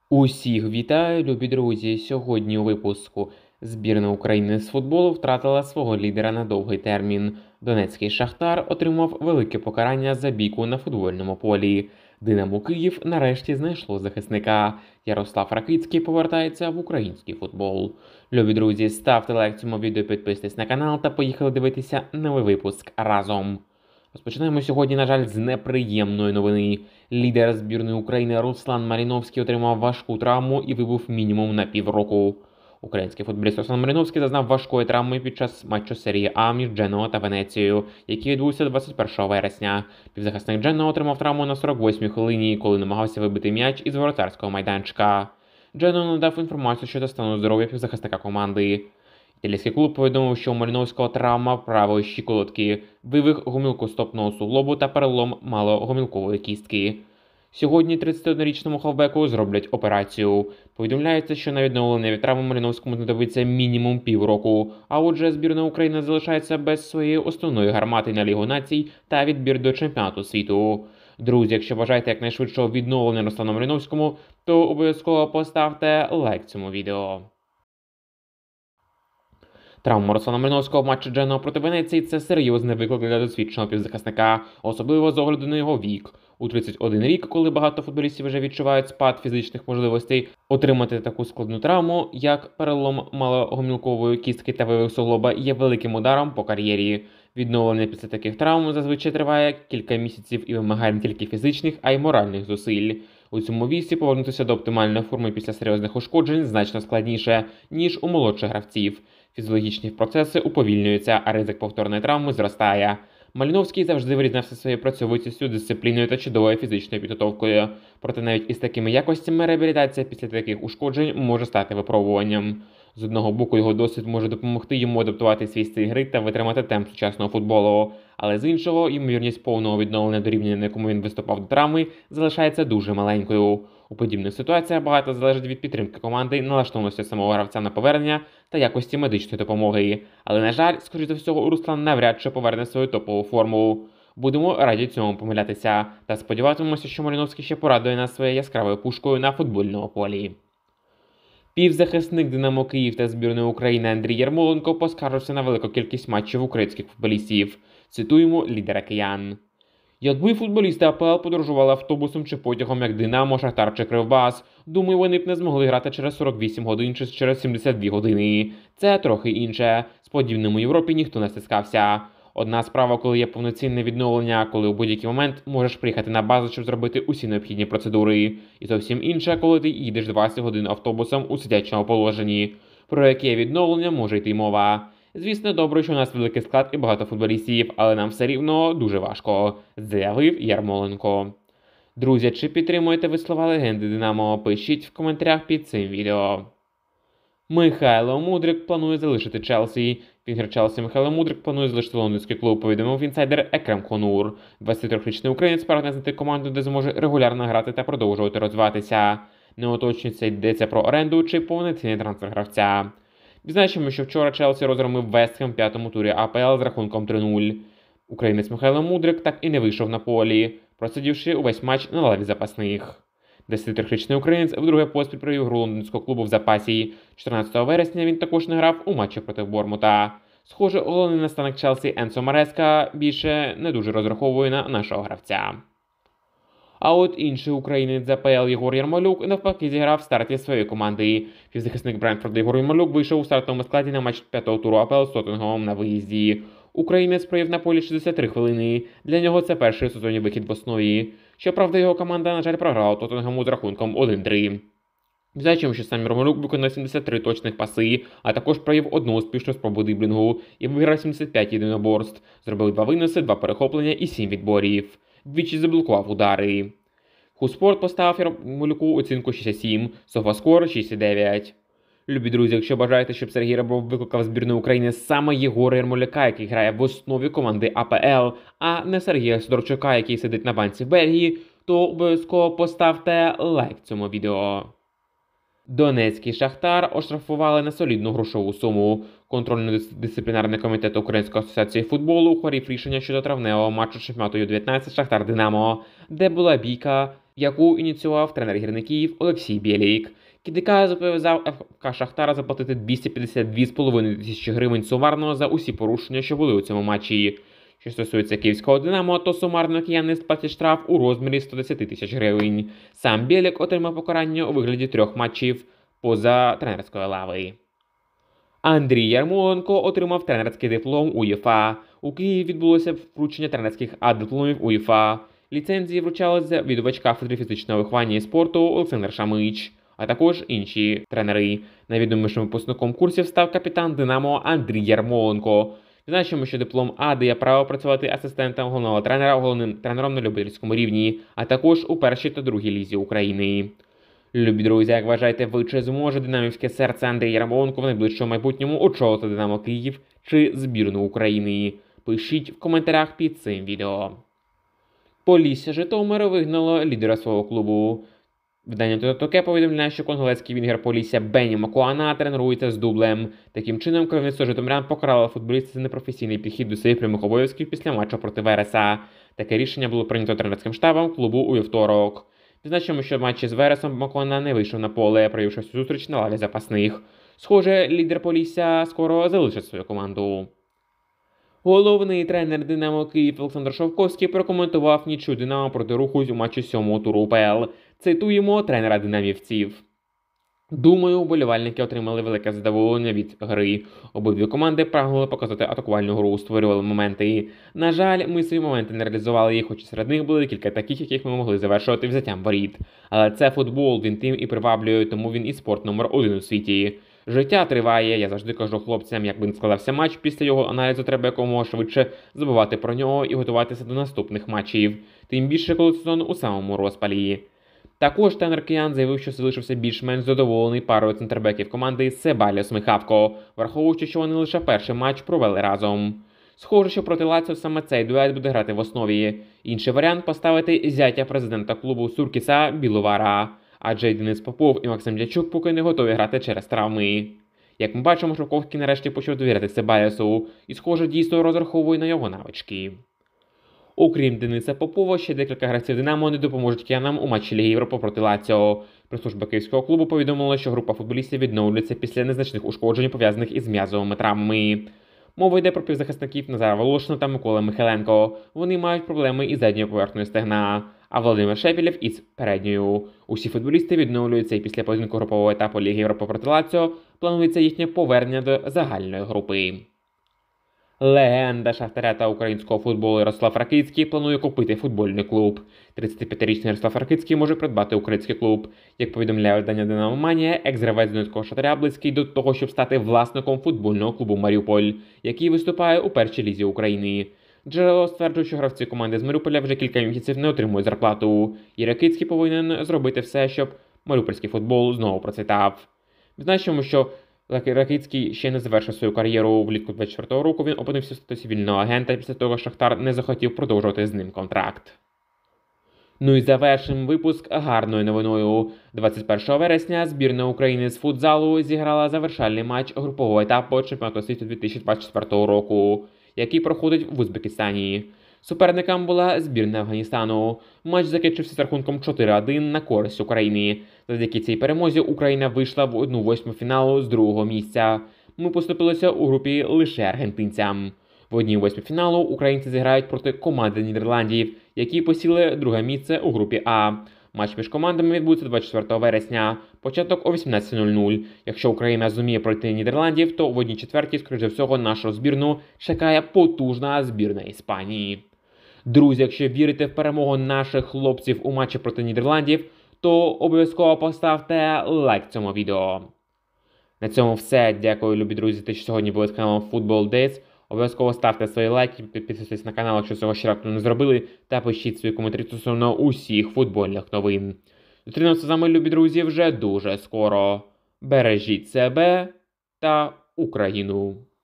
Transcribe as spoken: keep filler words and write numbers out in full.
Усіх вітаю, любі друзі! Сьогодні у випуску збірна України з футболу втратила свого лідера на довгий термін. Донецький Шахтар отримав велике покарання за бійку на футбольному полі. Динамо Київ нарешті знайшло захисника. Ярослав Ракицький повертається в український футбол. Любі друзі, ставте лайк цьому відео, підписуйтесь на канал та поїхали дивитися новий випуск разом. Розпочинаємо сьогодні, на жаль, з неприємної новини. Лідер збірної України Руслан Малиновський отримав важку травму і вибув мінімум на півроку. Український футболіст Руслан Малиновський зазнав важкої травми під час матчу серії А між Дженоа та Венецією, який відбувся двадцять першого вересня. Півзахисник Дженоа отримав травму на сорок восьмій хвилині, коли намагався вибити м'яч із воротарського майданчика. Дженоа надав інформацію щодо стану здоров'я півзахисника команди. Італійський клуб повідомив, що у Малиновського травма правої щиколотки, вивих гомілкостопного суглобу та перелом малогомілкової кістки. Сьогодні тридцятиоднорічному хавбеку зроблять операцію. Повідомляється, що на відновлення від травми Малиновському знадобиться мінімум півроку, а отже збірна України залишається без своєї основної гармати на Лігу націй та відбір до чемпіонату світу. Друзі, якщо бажаєте якнайшвидшого відновлення Руслану Малиновському, то обов'язково поставте лайк цьому відео. Травма Руслана Малиновського в матчі Дженоа проти Венеції – це серйозний виклик для досвідченого півзахисника, особливо з огляду на його вік. У тридцять один рік, коли багато футболістів вже відчувають спад фізичних можливостей, отримати таку складну травму, як перелом малогомілкової кістки та вивих суглоба, є великим ударом по кар'єрі. Відновлення після таких травм зазвичай триває кілька місяців і вимагає не тільки фізичних, а й моральних зусиль. У цьому віці повернутися до оптимальної форми після серйозних ушкоджень значно складніше, ніж у молодших гравців. Фізіологічні процеси уповільнюються, а ризик повторної травми зростає. Малиновський завжди вирізнявся своєю працьовитістю, дисципліною та чудовою фізичною підготовкою. Проте навіть із такими якостями реабілітація після таких ушкоджень може стати випробуванням. З одного боку, його досвід може допомогти йому адаптувати свій стиль гри та витримати темп сучасного футболу. Але з іншого, ймовірність повного відновлення до рівня, на якому він виступав до травми, залишається дуже маленькою. У подібних ситуаціях багато залежить від підтримки команди, налаштованості самого гравця на повернення та якості медичної допомоги. Але, на жаль, скоріше за всього, Руслан навряд чи поверне свою топову форму. Будемо раді цьому помилятися та сподіватимемося, що Малиновський ще порадує нас своєю яскравою пушкою на футбольному полі. Півзахисник Динамо Київ та збірної України Андрій Ярмоленко поскаржився на велику кількість матчів українських футболістів. Цитуємо лідера киян. Якби футболісти АПЛ подорожували автобусом чи потягом, як Динамо, Шахтар чи Кривбас, думаю, вони б не змогли грати через сорок вісім годин чи через сімдесят дві години. Це трохи інше. З подібним у Європі ніхто не стискався. Одна справа, коли є повноцінне відновлення, коли у будь-який момент можеш приїхати на базу, щоб зробити усі необхідні процедури. І зовсім інше, коли ти їдеш двадцять годин автобусом у сидячому положенні. Про яке відновлення може йти мова? Звісно, добре, що у нас великий склад і багато футболістів, але нам все рівно дуже важко, заявив Ярмоленко. Друзі, чи підтримуєте ви слова легенди Динамо? Пишіть в коментарях під цим відео. Михайло Мудрик планує залишити Челсі. Вінгер Челсі Михайло Мудрик планує залишити лондонський клуб, повідомив інсайдер Екрем Конур. двадцятитрирічний українець прагне знайти команду, де зможе регулярно грати та продовжувати розвиватися. Не уточнюється, йдеться про оренду чи повноцінний трансфер гравця. Відзначимо, що вчора Челсі розгромив Вест Хем в п'ятому турі АПЛ з рахунком три нуль. Українець Михайло Мудрик так і не вийшов на полі, просидівши увесь матч на лаві запасних. десятитрирічний українець вдруге поспіль провів гру лондонського клубу в запасі. чотирнадцятого вересня він також не грав у матчі проти Бормута. Схоже, головний наставник Челсі Енсо Мареска більше не дуже розраховує на нашого гравця. А от інший українець з АПЛ Єгор Ярмолюк навпаки зіграв в старті своєї команди. Півзахисник Брентфорда Єгор Ярмолюк вийшов у стартовому складі на матч п'ятого туру АПЛ з Тоттенгемом на виїзді. Українець провів на полі шістдесят три хвилини. Для нього це перший сезонний вихід в основі. Щоправда, його команда, на жаль, програла Тоттенгему з рахунком один три. Відзначимо, що сам Ярмолюк виконав сімдесят три точних паси, а також провів одну успішну спробу дриблінгу і виграв сімдесят п'ять єдиноборств. Зробив два виноси, два перехоплення і сім відборів. Двічі заблокував удари. Хуспорт поставив Ярмолюку оцінку шість сім, Софаскор шість дев'ять. Любі друзі, якщо бажаєте, щоб Сергій Ребров викликав збірну України саме Єгора Ярмоляка, який грає в основі команди АПЛ, а не Сергія Сидорчука, який сидить на банці в Бельгії, то обов'язково поставте лайк цьому відео. Донецький Шахтар оштрафували на солідну грошову суму. Контрольно-дисциплінарний комітет Української асоціації футболу ухвалив рішення щодо травневого матчу чемпіонату Ю дев'ятнадцять Шахтар-Динамо, де була бійка яку ініціював тренер гірників Олексій Бєлік. Кідика зобов'язав еф ка Шахтара заплатити двісті п'ятдесят дві з половиною тисячі гривень сумарно за усі порушення, що були у цьому матчі. Що стосується київського «Динамо», то сумарно кияни сплатять штраф у розмірі сто десять тисяч гривень. Сам Бєлік отримав покарання у вигляді трьох матчів поза тренерської лави. Андрій Ярмоленко отримав тренерський диплом УЄФА. У Києві відбулося вручення тренерських А-дипломів УЄФА. Ліцензії вручалися відвідувач кафедри фізичного виховання і спорту Олександр Шамич, а також інші тренери. Найвідомішим випускником курсів став капітан «Динамо» Андрій Ярмоленко. Відзначимо, що диплом А дає право працювати асистентом головного тренера, головним тренером на любительському рівні, а також у першій та другій лізі України. Любі друзі, як вважаєте ви, чи зможе динамівське серце Андрія Ярмоленко в найближчому майбутньому очолити «Динамо Київ» чи збірну України? Пишіть в коментарях під цим відео. Полісся Житомир вигнало лідера свого клубу. Видання Тотоке повідомляє, що конголезький вінгер Полісся Бені Макуана тренується з дублем. Таким чином, керівництво житомирян покарало футболіста за непрофесійний підхід до своїх прямих обов'язків після матчу проти Вереса. Таке рішення було прийнято тренерським штабом клубу у вівторок. Відзначимо, що в матчі з Вересом Макуана не вийшов на поле, проявивши зустріч на лаві запасних. Схоже, лідер Полісся скоро залишить свою команду. Головний тренер «Динамо Київ» Олександр Шовковський прокоментував нічию «Динамо» проти Руху у матчі сьомого туру У Пе Ел. Цитуємо тренера динамівців. Думаю, вболівальники отримали велике задоволення від гри. Обидві команди прагнули показати атакувальну гру, створювали моменти. На жаль, ми свої моменти не реалізували їх, хоч серед них були кілька таких, яких ми могли завершувати взяттям воріт. Але це футбол, він тим і приваблює, тому він і спорт номер один у світі. Життя триває, я завжди кажу хлопцям, як би не складався матч, після його аналізу треба якомога швидше забувати про нього і готуватися до наступних матчів. Тим більше, коли сезон у самому розпалі. Також тренер киян заявив, що залишився більш-менш задоволений парою центрбеків команди Себальос-Михавко, враховуючи, що вони лише перший матч провели разом. Схоже, що проти Лаціо саме цей дует буде грати в основі. Інший варіант – поставити зятя президента клубу Суркіса Біловара. Адже Денис Попов і Максим Дячук поки не готові грати через травми. Як ми бачимо, Шовковський нарешті почав довіряти Себальосу і, схоже, дійсно розраховує на його навички. Окрім Дениса Попова, ще декілька гравців «Динамо» не допоможуть киянам у матчі Ліги Європи проти Лаціо. Прес-служба київського клубу повідомила, що група футболістів відновлюється після незначних ушкоджень, пов'язаних із м'язовими травмами. Мова йде про півзахисників Назара Волошина та Миколи Михайленко. Вони мають проблеми із задньою поверхнею стегна, а Володимир Шепілєв із передньою. Усі футболісти відновлюються і після поєдинку групового етапу Ліги Європи проти Лаціо планується їхнє повернення до загальної групи. Легенда Шахтаря та українського футболу Ярослав Ракицький планує купити футбольний клуб. тридцятип'ятирічний Ярослав Ракицький може придбати український клуб. Як повідомляє видання «Динамо Манія», екс-гравець Донецького Шахтаря близький до того, щоб стати власником футбольного клубу «Маріуполь», який виступає у першій лізі України. Джерело стверджує, що гравці команди з Маріуполя вже кілька місяців не отримують зарплату, і Ракицький повинен зробити все, щоб маріупольський футбол знову процвітав. Відзначимо, що Ракицький ще не завершив свою кар'єру. Влітку двадцять четвертого року він опинився в статусі вільного агента, після того Шахтар не захотів продовжувати з ним контракт. Ну і завершимо випуск гарною новиною. двадцять першого вересня збірна України з футзалу зіграла завершальний матч групового етапу чемпіонату світу дві тисячі двадцять четвертого року, який проходить в Узбекистані. Суперником була збірна Афганістану. Матч закінчився з рахунком чотири один на користь України. Завдяки цій перемозі Україна вийшла в одну восьму фіналу з другого місця. Ми поступилися у групі лише аргентинцям. В одній восьмій фіналу українці зіграють проти команди Нідерландів, які посіли друге місце у групі А. Матч між командами відбудеться двадцять четвертого вересня, початок о вісімнадцятій нуль нуль. Якщо Україна зуміє пройти Нідерландів, то в одній четвертій, скоріше всього, нашу збірну чекає потужна збірна Іспанії. Друзі, якщо вірите в перемогу наших хлопців у матчі проти Нідерландів, то обов'язково поставте лайк цьому відео. На цьому все. Дякую, любі друзі, те, що сьогодні були з каналом Football Days. Обов'язково ставте свої лайки, підписуйтесь на канал, якщо цього ще раптом не зробили, та пишіть свої коментарі стосовно усіх футбольних новин. Зустрінемося з вами, любі друзі, вже дуже скоро. Бережіть себе та Україну.